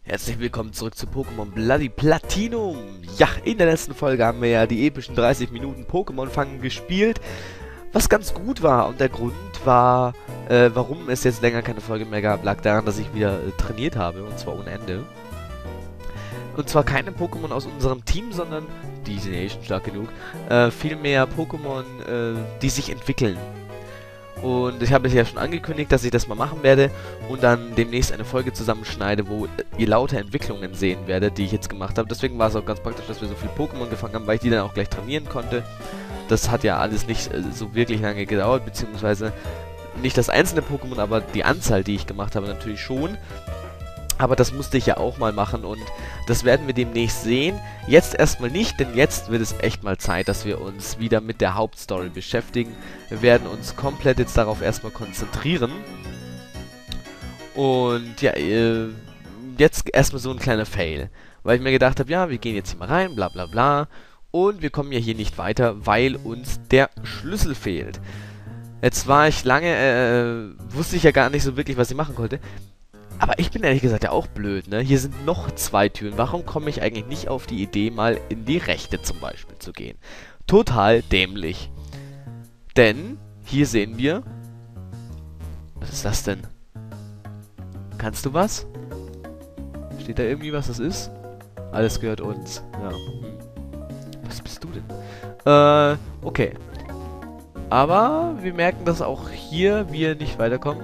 Herzlich willkommen zurück zu Pokémon Bloody Platinum. Ja, in der letzten Folge haben wir ja die epischen 30 Minuten Pokémon fangen gespielt, was ganz gut war. Und der Grund war, warum es jetzt länger keine Folge mehr gab, lag daran, dass ich wieder trainiert habe, und zwar ohne Ende. Und zwar keine Pokémon aus unserem Team, sondern, die sind ja eh schon stark genug, vielmehr Pokémon, die sich entwickeln. Und ich habe es ja schon angekündigt, dass ich das mal machen werde und dann demnächst eine Folge zusammenschneide, wo ihr lauter Entwicklungen sehen werdet, die ich jetzt gemacht habe. Deswegen war es auch ganz praktisch, dass wir so viel Pokémon gefangen haben, weil ich die dann auch gleich trainieren konnte. Das hat ja alles nicht so wirklich lange gedauert, beziehungsweise nicht das einzelne Pokémon, aber die Anzahl, die ich gemacht habe, natürlich schon. Aber das musste ich ja auch mal machen und das werden wir demnächst sehen. Jetzt erstmal nicht, denn jetzt wird es echt mal Zeit, dass wir uns wieder mit der Hauptstory beschäftigen. Wir werden uns komplett jetzt darauf erstmal konzentrieren. Und ja, jetzt erstmal so ein kleiner Fail. Weil ich mir gedacht habe, ja, wir gehen jetzt hier mal rein, bla bla bla. Und wir kommen ja hier nicht weiter, weil uns der Schlüssel fehlt. Jetzt war ich lange, wusste ich ja gar nicht so wirklich, was ich machen konnte. Aber ich bin ehrlich gesagt ja auch blöd, ne? Hier sind noch 2 Türen. Warum komme ich eigentlich nicht auf die Idee, mal in die rechte zum Beispiel zu gehen? Total dämlich. Denn hier sehen wir... Was ist das denn? Kannst du was? Steht da irgendwie, was das ist? Alles gehört uns. Ja. Was bist du denn? Okay. Aber wir merken, dass auch hier wir nicht weiterkommen.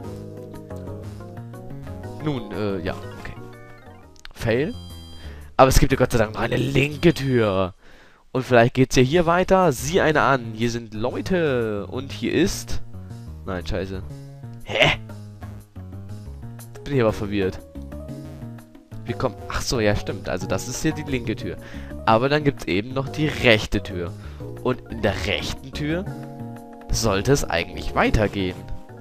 Nun, ja, okay. Fail. Aber es gibt ja Gott sei Dank noch eine linke Tür. Und vielleicht geht's ja hier weiter. Sieh eine an. Hier sind Leute. Und hier ist... Nein, scheiße. Hä? Jetzt bin ich aber verwirrt. Wir kommen... Ach so, ja, stimmt. Also das ist hier die linke Tür. Aber dann gibt's eben noch die rechte Tür. Und in der rechten Tür sollte es eigentlich weitergehen.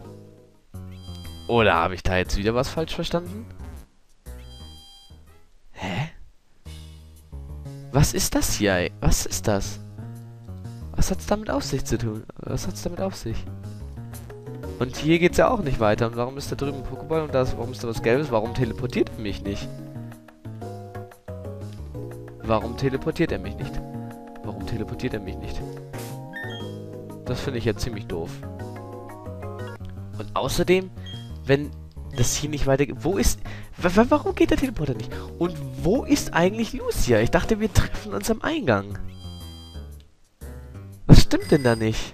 Oder habe ich da jetzt wieder was falsch verstanden? Hä? Was ist das hier? Was ist das? Was hat's damit auf sich zu tun? Was hat's damit auf sich? Und hier geht's ja auch nicht weiter. Und warum ist da drüben ein Pokéball und warum ist da was Gelbes? Warum teleportiert er mich nicht? Warum teleportiert er mich nicht? Warum teleportiert er mich nicht? Das finde ich jetzt ziemlich doof. Und außerdem... Wenn das hier nicht weitergeht... Wo ist... Warum geht der Teleporter nicht? Und wo ist eigentlich Lucia? Ich dachte, wir treffen uns am Eingang. Was stimmt denn da nicht?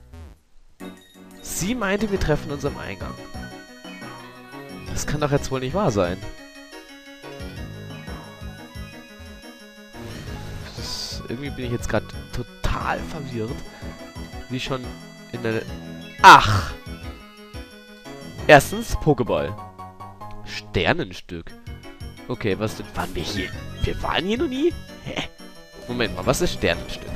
Sie meinte, wir treffen uns am Eingang. Das kann doch jetzt wohl nicht wahr sein. Irgendwie bin ich jetzt gerade total verwirrt. Wie schon in der... Ach! Erstens, Pokéball. Sternenstück. Okay, was denn? Waren wir hier? Wir waren hier noch nie? Hä? Moment mal, was ist Sternenstück?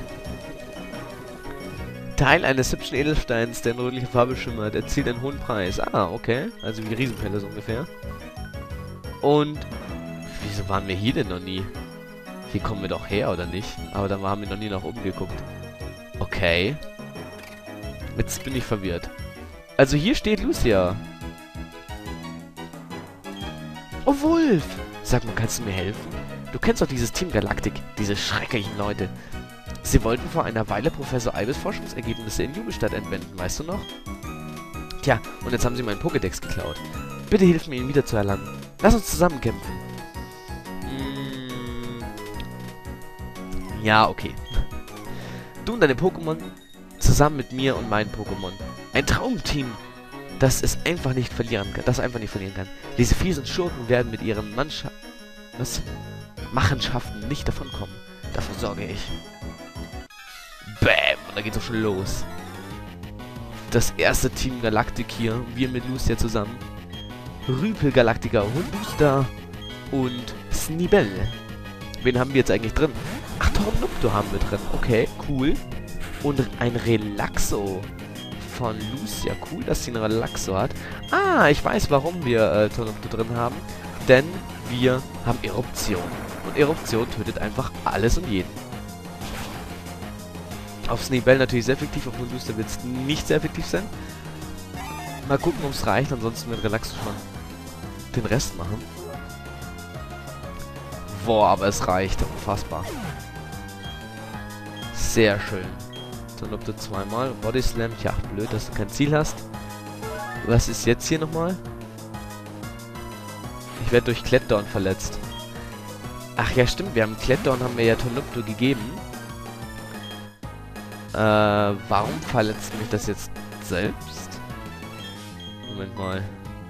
Teil eines hübschen Edelsteins, der in rötlicher Farbe schimmert, erzielt einen hohen Preis. Ah, okay. Also wie Riesenpelle so ungefähr. Und wieso waren wir hier denn noch nie? Hier kommen wir doch her, oder nicht? Aber da haben wir noch nie nach oben geguckt. Okay. Jetzt bin ich verwirrt. Also hier steht Lucia. Oh, Wolf! Sag mal, kannst du mir helfen? Du kennst doch dieses Team Galactic, diese schrecklichen Leute. Sie wollten vor einer Weile Professor Albus Forschungsergebnisse in Jubelstadt entwenden, weißt du noch? Tja, und jetzt haben sie meinen Pokédex geklaut. Bitte hilf mir, ihn wieder zu erlangen. Lass uns zusammen kämpfen. Ja, okay. Du und deine Pokémon zusammen mit mir und meinen Pokémon. Ein Traumteam! Das einfach nicht verlieren kann. Diese fiesen Schurken werden mit ihren Machenschaften nicht davonkommen. Dafür sorge ich. Bäm! Und da geht's auch schon los. Das erste Team Galactic hier. Wir mit Lucia zusammen. Rüpel Galactica, Hunduster und Snibel. Wen haben wir jetzt eigentlich drin? Ach, Tornupto haben wir drin. Okay, cool. Und ein Relaxo von Lucia. Cool, dass sie einen Relaxo hat. Ah, ich weiß, warum wir Tornupto drin haben. Denn wir haben Eruption. Und Eruption tötet einfach alles und jeden. Auf Snibel natürlich sehr effektiv, auf Lucia wird es nicht sehr effektiv sein. Mal gucken, ob es reicht. Ansonsten wird Relaxo schon den Rest machen. Boah, aber es reicht. Unfassbar. Sehr schön. Dann ob du zweimal Body Slam. Tja, blöd, dass du kein Ziel hast. Was ist jetzt hier nochmal? Ich werde durch Klettern verletzt. Ach ja, stimmt. Klettern haben wir ja Tonopto gegeben. Warum verletzt mich das jetzt selbst? Moment mal.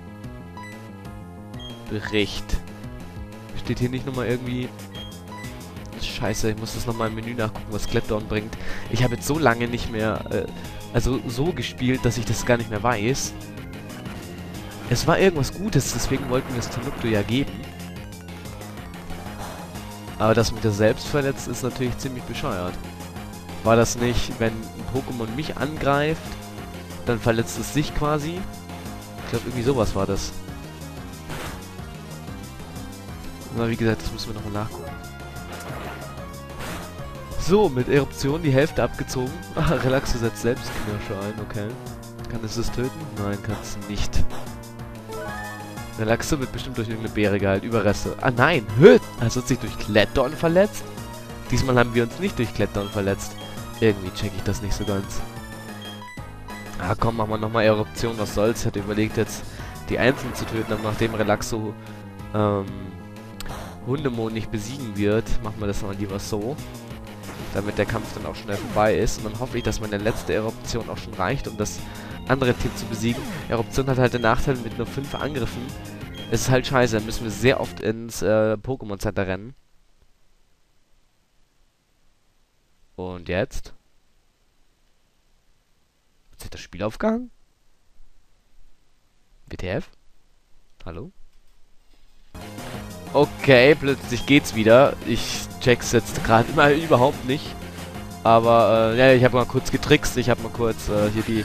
Bericht. Steht hier nicht nochmal irgendwie... Scheiße, ich muss das nochmal im Menü nachgucken, was Klettern bringt. Ich habe jetzt so lange nicht mehr, also so gespielt, dass ich das gar nicht mehr weiß. Es war irgendwas Gutes, deswegen wollten wir es Tonopto ja geben. Aber dass mich das selbst verletzt, ist natürlich ziemlich bescheuert. War das nicht, wenn ein Pokémon mich angreift, dann verletzt es sich quasi? Ich glaube, irgendwie sowas war das. Aber wie gesagt, das müssen wir nochmal nachgucken. So, mit Eruption die Hälfte abgezogen. Relaxo setzt selbst Knirsche ein, okay. Kann es das töten? Nein, kann es nicht. Relaxo wird bestimmt durch irgendeine Beere geheilt. Überreste. Ah nein, also hat sich durch Klettern verletzt? Diesmal haben wir uns nicht durch Klettern verletzt. Irgendwie check ich das nicht so ganz. Ah komm, machen wir nochmal Eruption, was soll's. Ich hatte überlegt jetzt, die einzeln zu töten, aber nachdem Relaxo Hundemon nicht besiegen wird, machen wir das mal lieber so. Damit der Kampf dann auch schnell vorbei ist. Und dann hoffe ich, dass meine letzte Eruption auch schon reicht, um das andere Team zu besiegen. Eruption hat halt den Nachteil mit nur 5 Angriffen. Es ist halt scheiße, dann müssen wir sehr oft ins Pokémon Center rennen. Und jetzt? Hat sich das Spiel aufgehangen? WTF? Hallo? Okay, plötzlich geht's wieder. Ich check's jetzt gerade mal überhaupt nicht. Aber, ja, ich habe mal kurz getrickst. Ich habe mal kurz hier die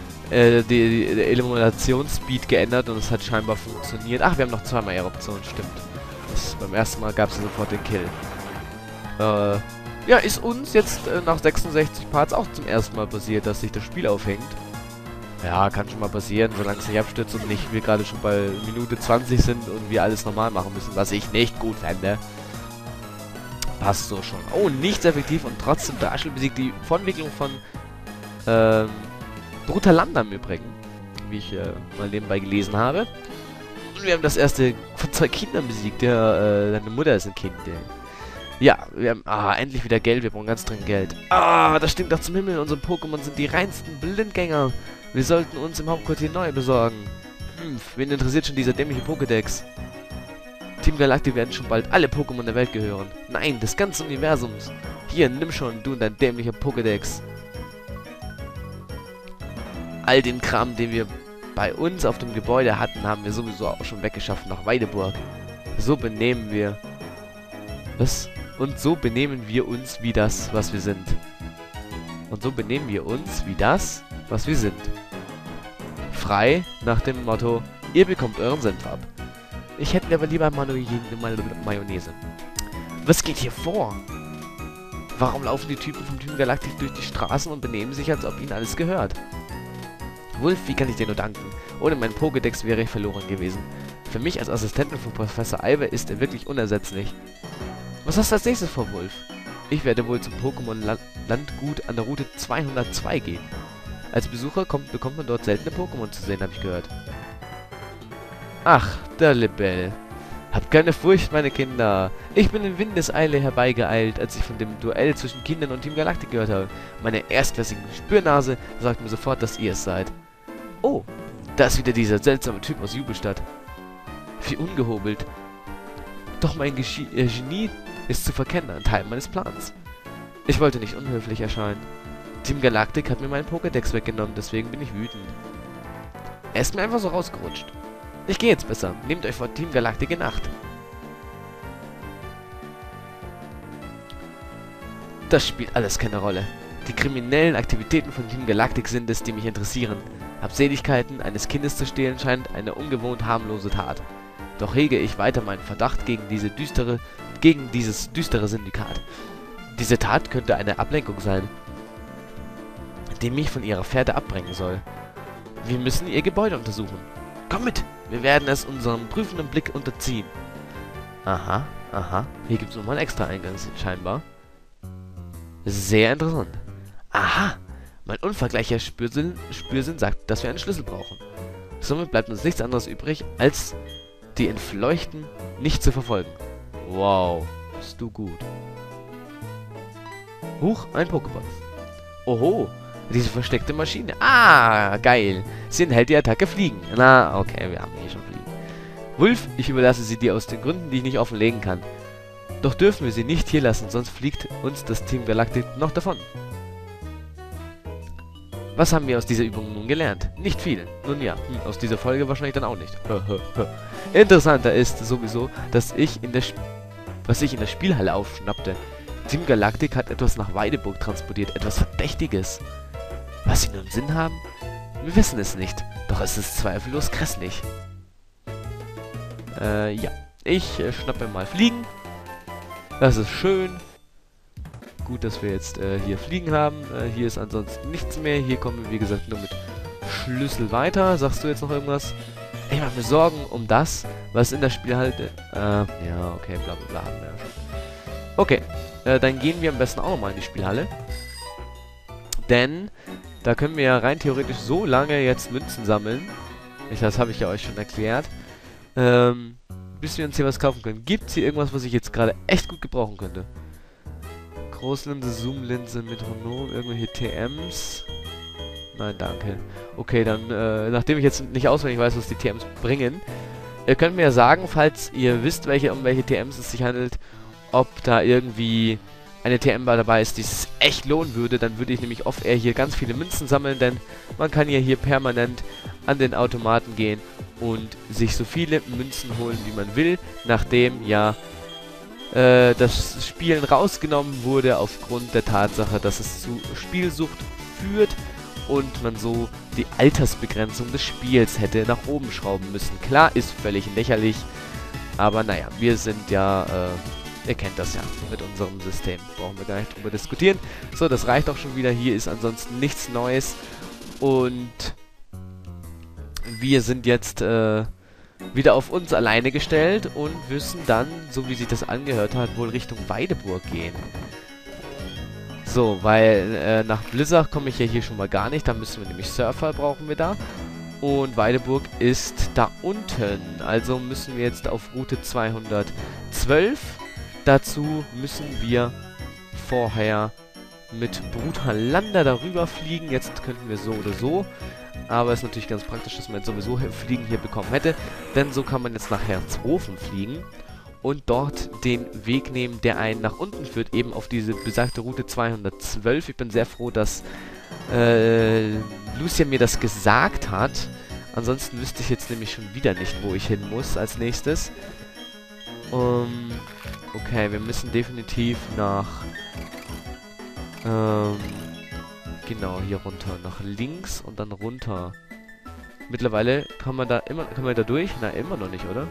Eliminationsspeed geändert und es hat scheinbar funktioniert. Ach, wir haben noch zweimal Eruption, stimmt. Beim ersten Mal gab es sofort den Kill. Ja, ist uns jetzt nach 66 Parts auch zum ersten Mal passiert, dass sich das Spiel aufhängt. Ja, kann schon mal passieren, solange es nicht abstürzt und nicht wir gerade schon bei Minute 20 sind und wir alles normal machen müssen, was ich nicht gut fände. Passt so schon. Oh, nicht sehr effektiv und trotzdem Darshell besiegt die Vorentwicklung von Brutalanda im Übrigen, wie ich mal nebenbei gelesen habe. Und wir haben das erste von 2 Kindern besiegt. Deine Mutter ist ein Kind. Ja, wir haben endlich wieder Geld. Wir brauchen ganz dringend Geld. Das stinkt doch zum Himmel. Unsere Pokémon sind die reinsten Blindgänger. Wir sollten uns im Hauptquartier neu besorgen. Wen interessiert schon dieser dämliche Pokédex? Team Galactic werden schon bald alle Pokémon der Welt gehören. Nein, des ganzen Universums. Hier, nimm schon, du und dein dämlicher Pokédex. All den Kram, den wir bei uns auf dem Gebäude hatten, haben wir sowieso auch schon weggeschafft nach Weideburg. So benehmen wir... Was? Und so benehmen wir uns wie das, was wir sind. Und so benehmen wir uns wie das, was wir sind. Frei nach dem Motto, ihr bekommt euren Senf ab. Ich hätte aber lieber Mayonnaise. Was geht hier vor? Warum laufen die Typen vom Team Galactic durch die Straßen und benehmen sich, als ob ihnen alles gehört? Wolf, wie kann ich dir nur danken? Ohne meinen Pokédex wäre ich verloren gewesen. Für mich als Assistenten von Professor Alve ist er wirklich unersetzlich. Was hast du als nächstes vor, Wolf? Ich werde wohl zum Pokémon-Landgut an der Route 202 gehen. Als Besucher bekommt man dort seltene Pokémon zu sehen, habe ich gehört. Ach, der Libell. Habt keine Furcht, meine Kinder. Ich bin in Windeseile herbeigeeilt, als ich von dem Duell zwischen Kindern und Team Galactic gehört habe. Meine erstklassige Spürnase sagt mir sofort, dass ihr es seid. Oh, da ist wieder dieser seltsame Typ aus Jubelstadt. Wie ungehobelt. Doch mein Genie ist zu verkennen, ein Teil meines Plans. Ich wollte nicht unhöflich erscheinen. Team Galactic hat mir meinen Pokédex weggenommen, deswegen bin ich wütend. Er ist mir einfach so rausgerutscht. Ich gehe jetzt besser. Nehmt euch vor Team Galactic in Acht. Das spielt alles keine Rolle. Die kriminellen Aktivitäten von Team Galactic sind es, die mich interessieren. Habseligkeiten eines Kindes zu stehlen scheint eine ungewohnt harmlose Tat. Doch hege ich weiter meinen Verdacht gegen dieses düstere Syndikat. Diese Tat könnte eine Ablenkung sein, die mich von ihrer Fährte abbringen soll. Wir müssen ihr Gebäude untersuchen. Komm mit! Wir werden es unserem prüfenden Blick unterziehen. Aha, Aha, hier gibt es nochmal einen extra Eingang, scheinbar. Sehr interessant. Aha, mein unvergleichlicher Spürsinn sagt, dass wir einen Schlüssel brauchen. Somit bleibt uns nichts anderes übrig, als die Entfleuchten nicht zu verfolgen. Wow, bist du gut. Huch, ein Pokéball. Oho, diese versteckte Maschine. Ah, geil. Sie enthält die Attacke Fliegen. Na, okay, wir haben hier schon Fliegen. Wulf, ich überlasse sie dir aus den Gründen, die ich nicht offenlegen kann. Doch dürfen wir sie nicht hier lassen, sonst fliegt uns das Team Galactic noch davon. Was haben wir aus dieser Übung nun gelernt? Nicht viel. Nun ja, aus dieser Folge wahrscheinlich dann auch nicht. Interessanter ist sowieso, was ich in der Spielhalle aufschnappte. Team Galactic hat etwas nach Weideburg transportiert, etwas Verdächtiges. Was sie nun im Sinn haben? Wir wissen es nicht, doch es ist zweifellos grässlich. Ja. Ich schnappe mal Fliegen. Das ist schön. Gut, dass wir jetzt hier Fliegen haben. Hier ist ansonsten nichts mehr. Hier kommen wir, wie gesagt, nur mit Schlüssel weiter. Sagst du jetzt noch irgendwas? Ich mache mir Sorgen um das, was in der Spielhalle... ja, okay, bla bla bla, haben wir ja schon. Okay, dann gehen wir am besten auch nochmal in die Spielhalle. Denn da können wir ja rein theoretisch so lange jetzt Münzen sammeln. Das habe ich ja euch schon erklärt. Bis wir uns hier was kaufen können. Gibt es hier irgendwas, was ich jetzt gerade echt gut gebrauchen könnte? Großlinse, Zoomlinse, Metronom, irgendwelche TMs. Nein, danke. Okay, dann, nachdem ich jetzt nicht auswendig weiß, was die TMs bringen, ihr könnt mir ja sagen, falls ihr wisst, um welche TMs es sich handelt, ob da irgendwie eine TM dabei ist, die es echt lohnen würde, dann würde ich nämlich oft eher hier ganz viele Münzen sammeln, denn man kann ja hier permanent an den Automaten gehen und sich so viele Münzen holen, wie man will, nachdem ja das Spielen rausgenommen wurde aufgrund der Tatsache, dass es zu Spielsucht führt und man so die Altersbegrenzung des Spiels hätte nach oben schrauben müssen. Klar, ist völlig lächerlich, aber naja, wir sind ja, ihr kennt das ja mit unserem System, brauchen wir gar nicht drüber diskutieren. So, das reicht auch schon wieder, hier ist ansonsten nichts Neues und wir sind jetzt wieder auf uns alleine gestellt und müssen dann, so wie sich das angehört hat, wohl Richtung Weideburg gehen. So, weil nach Blizzard komme ich ja hier schon mal gar nicht, da müssen wir nämlich Surfer brauchen wir da. Und Weideburg ist da unten, also müssen wir jetzt auf Route 212. Dazu müssen wir vorher mit Brutalander darüber fliegen, jetzt könnten wir so oder so. Aber es ist natürlich ganz praktisch, dass man jetzt sowieso Fliegen hier bekommen hätte. Denn so kann man jetzt nach Herzhofen fliegen und dort den Weg nehmen, der einen nach unten führt, eben auf diese besagte Route 212. Ich bin sehr froh, dass Lucia mir das gesagt hat. Ansonsten wüsste ich jetzt nämlich schon wieder nicht, wo ich hin muss als nächstes. Okay, wir müssen definitiv nach... genau, hier runter. Nach links und dann runter. Mittlerweile kann man da durch? Na, immer noch nicht, oder?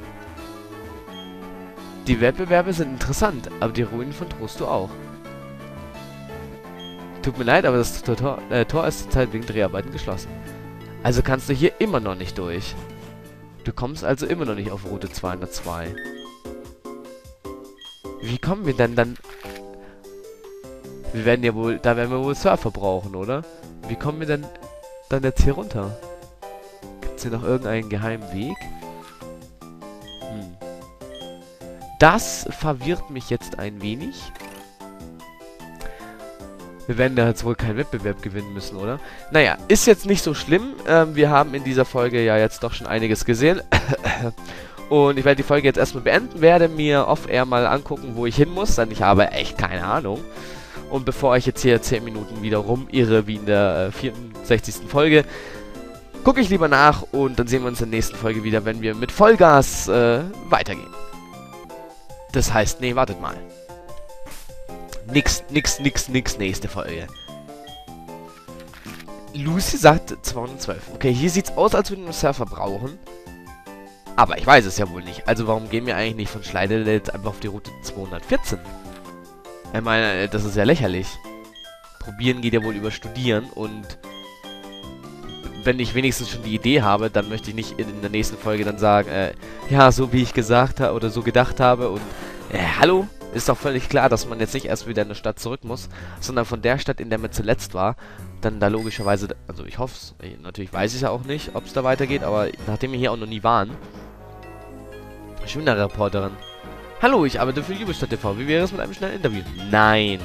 Die Wettbewerbe sind interessant, aber die Ruinen von Trosto auch. Tut mir leid, aber das Tor ist zurzeit wegen Dreharbeiten geschlossen. Also kannst du hier immer noch nicht durch. Du kommst also immer noch nicht auf Route 202. Wie kommen wir denn dann... da werden wir wohl Surfer brauchen, oder? Wie kommen wir denn dann jetzt hier runter? Gibt es hier noch irgendeinen geheimen Weg? Das verwirrt mich jetzt ein wenig. Wir werden da jetzt wohl keinen Wettbewerb gewinnen müssen, oder? Naja, ist jetzt nicht so schlimm. Wir haben in dieser Folge ja jetzt doch schon einiges gesehen. Und ich werde die Folge jetzt erstmal beenden, werde mir off-air mal angucken, wo ich hin muss, denn ich habe echt keine Ahnung. Und bevor ich jetzt hier 10 Minuten wieder rumirre, wie in der 64. Folge, gucke ich lieber nach und dann sehen wir uns in der nächsten Folge wieder, wenn wir mit Vollgas weitergehen. Das heißt, nee, wartet mal. Nix, nächste Folge. Lucy sagt 212. Okay, hier sieht's aus, als würden wir einen Surfer brauchen. Aber ich weiß es ja wohl nicht. Also warum gehen wir eigentlich nicht von Schleidel jetzt einfach auf die Route 214? Ich meine, das ist ja lächerlich. Probieren geht ja wohl über Studieren und wenn ich wenigstens schon die Idee habe, dann möchte ich nicht in der nächsten Folge dann sagen, ja, so wie ich gesagt habe oder so gedacht habe und Hallo? Ist doch völlig klar, dass man jetzt nicht erst wieder in eine Stadt zurück muss, sondern von der Stadt, in der man zuletzt war, dann da logischerweise, also ich hoffe es, natürlich weiß ich ja auch nicht, ob es da weitergeht, aber nachdem wir hier auch noch nie waren. Schöne Reporterin. Hallo, ich arbeite für Jubelstadt TV. Wie wäre es mit einem schnellen Interview? Nein.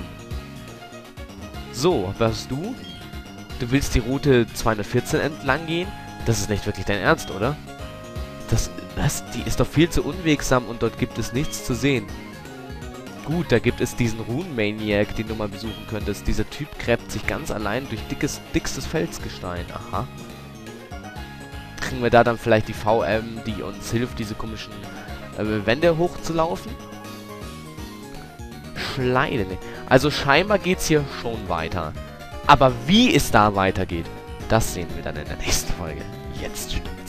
So, was du? Du willst die Route 214 entlang gehen? Das ist nicht wirklich dein Ernst, oder? Was? Die ist doch viel zu unwegsam und dort gibt es nichts zu sehen. Gut, da gibt es diesen Rune-Maniac, den du mal besuchen könntest. Dieser Typ gräbt sich ganz allein durch dickstes Felsgestein. Aha. Kriegen wir da dann vielleicht die VM, die uns hilft, diese komischen Wände hochzulaufen? Schleide. Also scheinbar geht's hier schon weiter. Aber wie es da weitergeht, das sehen wir dann in der nächsten Folge. Jetzt.